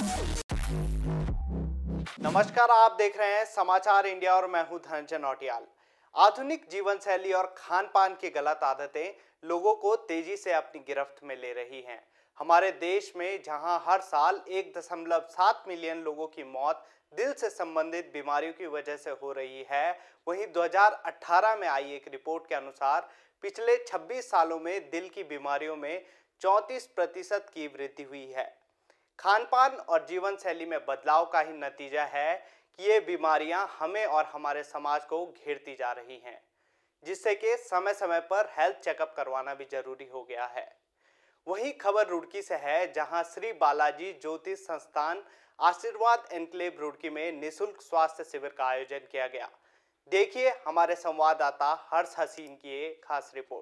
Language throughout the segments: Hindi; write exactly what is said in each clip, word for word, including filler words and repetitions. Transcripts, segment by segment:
नमस्कार, आप देख रहे हैं समाचार इंडिया और मैं हूं धनंजय नौटियाल। आधुनिक जीवन शैली और खान पान की गलत आदतें लोगों को तेजी से अपनी गिरफ्त में ले रही हैं। हमारे देश में जहां हर साल एक दशमलव सात मिलियन लोगों की मौत दिल से संबंधित बीमारियों की वजह से हो रही है, वहीं दो हज़ार अठारह में आई एक रिपोर्ट के अनुसार पिछले छब्बीस सालों में दिल की बीमारियों में चौंतीस प्रतिशत की वृद्धि हुई है। खान पान और जीवन शैली में बदलाव का ही नतीजा है कि ये बीमारियां हमें और हमारे समाज को घेरती जा रही हैं, जिससे कि समय समय पर हेल्थ चेकअप करवाना भी जरूरी हो गया है। वहीं खबर रुड़की से है, जहां श्री बालाजी ज्योतिष संस्थान आशीर्वाद एनक्लेव रुड़की में निःशुल्क स्वास्थ्य शिविर का आयोजन किया गया। देखिए हमारे संवाददाता हर्ष हसीन की एक खास रिपोर्ट।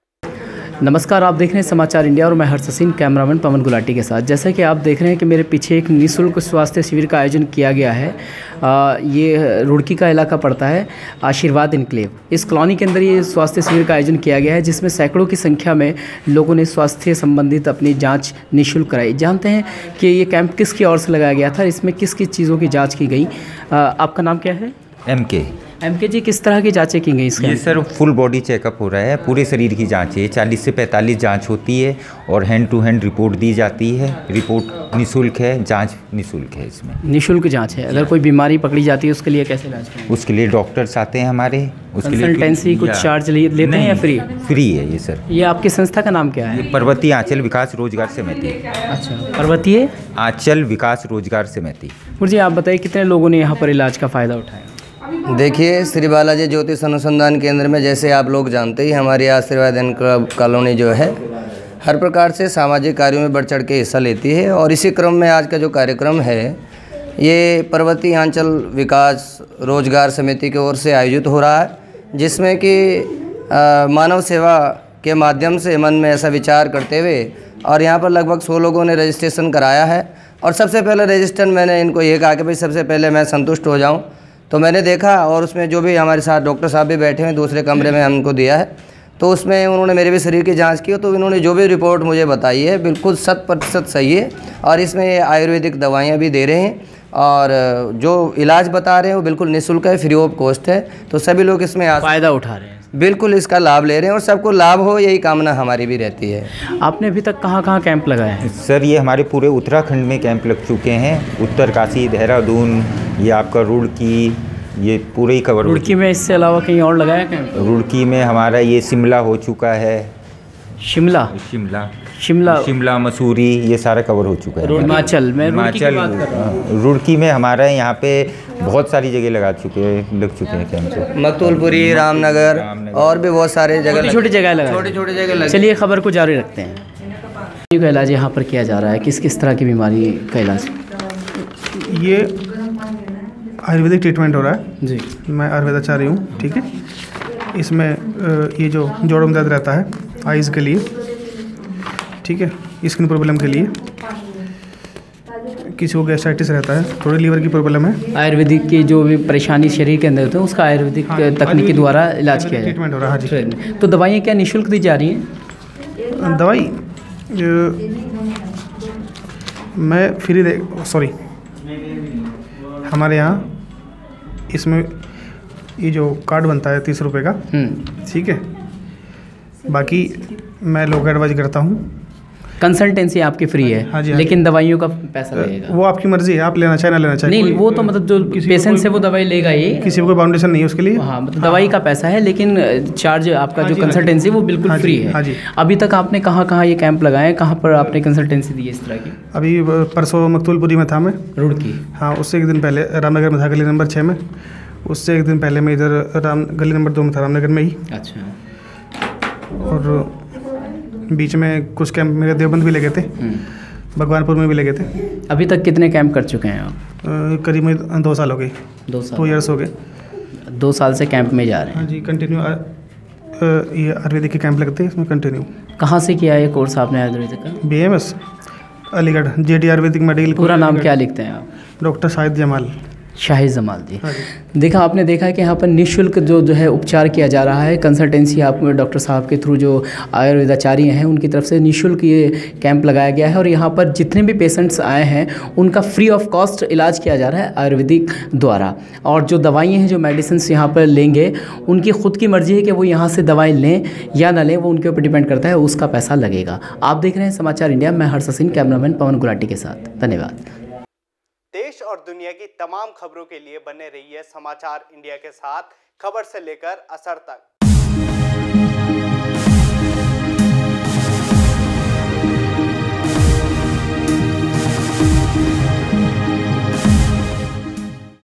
नमस्कार, आप देख रहे हैं समाचार इंडिया और मैं हर्ष हसीन कैमरामैन पवन गुलाटी के साथ। जैसा कि आप देख रहे हैं कि मेरे पीछे एक निःशुल्क स्वास्थ्य शिविर का आयोजन किया गया है। आ, ये रुड़की का इलाका पड़ता है आशीर्वाद एनक्लेव। इस कॉलोनी के अंदर ये स्वास्थ्य शिविर का आयोजन किया गया है, जिसमें सैकड़ों की संख्या में लोगों ने स्वास्थ्य संबंधित अपनी जाँच निःशुल्क कराई। जानते हैं कि ये कैंप किसकी ओर से लगाया गया था, इसमें किस किस चीज़ों की जाँच की गई। आ, आपका नाम क्या है? एम के एम के जी, किस तरह की जांचें की गई इसके? ये सर फुल बॉडी चेकअप हो रहा है, पूरे शरीर की जांच है। चालीस से पैंतालीस जांच होती है और हैंड टू हैंड रिपोर्ट दी जाती है। रिपोर्ट निःशुल्क है, जांच निःशुल्क है। इसमें निःशुल्क जांच है। अगर कोई बीमारी पकड़ी जाती है उसके लिए कैसे इलाज करें? उसके लिए डॉक्टर्स आते हैं हमारे। उसके लिए कंसल्टेंसी कुछ चार्ज लेते हैं या फ्री? फ्री है ये सर। ये आपकी संस्था का नाम क्या है? पर्वतीय आंचल विकास रोजगार समिति। अच्छा, पर्वतीय आंचल विकास रोजगार समिति। मुझे आप बताइए कितने लोगों ने यहाँ पर इलाज का फ़ायदा उठाया? देखिए, श्री बालाजी ज्योतिष अनुसंधान केंद्र में जैसे आप लोग जानते ही हमारी आशीर्वाद एनक्लेव कॉलोनी जो है हर प्रकार से सामाजिक कार्यों में बढ़ चढ़ के हिस्सा लेती है। और इसी क्रम में आज का जो कार्यक्रम है ये पर्वतीय आंचल विकास रोजगार समिति की ओर से आयोजित हो रहा है, जिसमें कि मानव सेवा के माध्यम से मन में ऐसा विचार करते हुए और यहाँ पर लगभग सौ लोगों ने रजिस्ट्रेशन कराया है। और सबसे पहले रजिस्ट्रेशन मैंने इनको ये कहा कि भाई सबसे पहले मैं संतुष्ट हो जाऊँ, तो मैंने देखा और उसमें जो भी हमारे साथ डॉक्टर साहब भी बैठे हैं दूसरे कमरे में हमको दिया है, तो उसमें उन्होंने मेरे भी शरीर की जांच की, तो इन्होंने जो भी रिपोर्ट मुझे बताई है बिल्कुल शत प्रतिशत सही है। और इसमें ये आयुर्वेदिक दवाइयाँ भी दे रहे हैं और जो इलाज बता रहे हैं वो बिल्कुल निःशुल्क है, फ्री ऑफ कॉस्ट है। तो सभी लोग इसमें फ़ायदा उठा रहे हैं, बिल्कुल इसका लाभ ले रहे हैं और सबको लाभ हो, यही कामना हमारी भी रहती है। आपने अभी तक कहाँ कहाँ कैंप लगाए हैं? सर ये हमारे पूरे उत्तराखंड में कैंप लग चुके हैं। उत्तरकाशी, देहरादून, ये आपका रुड़की, ये पूरे ही कवर। रुड़की में इससे अलावा कहीं और लगाया कैंप? रुड़की में हमारा ये शिमला हो चुका है। शिमला शिमला शिमला शिमला मसूरी, ये सारा कवर हो चुका है। हिमाचल में हिमाचल रुड़की में हमारा यहाँ पे बहुत सारी जगह लगा चुके हैं लग चुके हैं कैंप। मकतुलपुरी, रामनगर, रामनगर और भी बहुत सारे जगह छोटी जगह लगा छोटी छोटी जगह। चलिए खबर को जारी रखते हैं। का इलाज यहाँ पर किया जा रहा है, किस किस तरह की बीमारी का इलाज? ये आयुर्वेदिक ट्रीटमेंट हो रहा है जी। मैं आयुर्वेदाचार्य हूँ, ठीक है। इसमें ये जो जोड़ों में दर्द रहता है आइज़ के लिए, ठीक है, स्किन प्रॉब्लम के लिए, किसी को गैस्ट्राइटिस रहता है, थोड़ी लीवर की प्रॉब्लम है। आयुर्वेदिक की जो भी परेशानी शरीर के अंदर होती है उसका आयुर्वेदिक हाँ, तकनीकी द्वारा इलाज किया ट्रीटमेंट हो रहा है। हाँ जी। तो दवाइयाँ क्या निःशुल्क दी जा रही हैं? दवाई मैं फ्री दे सॉरी हमारे यहाँ इसमें ये जो कार्ड बनता है तीस रुपये का, ठीक है। बाकी मैं लोग एडवाइज करता हूँ। कंसल्टेंसी आपकी फ्री है? हाँ जी, हाँ लेकिन दवाइयों का पैसा लगेगा? वो आपकी मर्जी है, आप लेना चाहे ना लेना चाहे। नहीं, वो तो मतलब जो पेशेंट से वो दवाई लेगा ही, किसी को कोई बाउंडेशन नहीं है उसके लिए। हाँ, मतलब दवाई का पैसा है, लेकिन चार्ज आपका जो कंसल्टेंसी वो बिल्कुल फ्री है। हाँ जी। अभी तक आपने कहाँ कहाँ ये कैंप लगाए हैं, कहाँ पर आपने कंसल्टेंसी दी है इस तरह की? अभी परसों मकतुलपुरी में था मैं, रुड़की। हाँ, उससे एक दिन पहले रामनगर में था, गली नंबर छः में। उससे एक दिन पहले मैं इधर राम गली नंबर दो में था, रामनगर में ही। अच्छा। और बीच में कुछ कैंप मेरे देवबंद भी लगे थे, भगवानपुर में भी लगे थे। अभी तक कितने कैंप कर चुके हैं आप? करीब में दो साल हो गए। दो साल टू ईयर्स हो गए। दो साल से कैंप में जा रहे हैं? हाँ जी, कंटिन्यू ये आयुर्वेदिक के कैंप लगते हैं इसमें कंटिन्यू। कहाँ से किया है कोर्स आपने आयुर्वेदिक का? B M S Aligarh, J D Ayurvedic medical. पूरा नाम क्या लिखते हैं आप? डॉक्टर शाहिद जमाल। शाहिद जमाल जी। हाँ जी। देखा आपने देखा है कि यहाँ पर निःशुल्क जो जो है उपचार किया जा रहा है, कंसल्टेंसी आप डॉक्टर साहब के थ्रू जो आयुर्वेदाचार्य हैं उनकी तरफ से निःशुल्क ये कैंप लगाया गया है और यहाँ पर जितने भी पेशेंट्स आए हैं उनका फ्री ऑफ कॉस्ट इलाज किया जा रहा है आयुर्वेदिक द्वारा। और जो दवाइयाँ हैं, जो मेडिसिन यहाँ पर लेंगे, उनकी ख़ुद की मर्ज़ी है कि वो यहाँ से दवाई लें या ना लें, वो उनके ऊपर डिपेंड करता है, उसका पैसा लगेगा। आप देख रहे हैं समाचार इंडिया, मैं हर्ष हसीन, कैमरामैन पवन गुलाटी के साथ। धन्यवाद। देश और दुनिया की तमाम खबरों के लिए बने रहिए समाचार इंडिया के साथ, खबर से लेकर असर तक।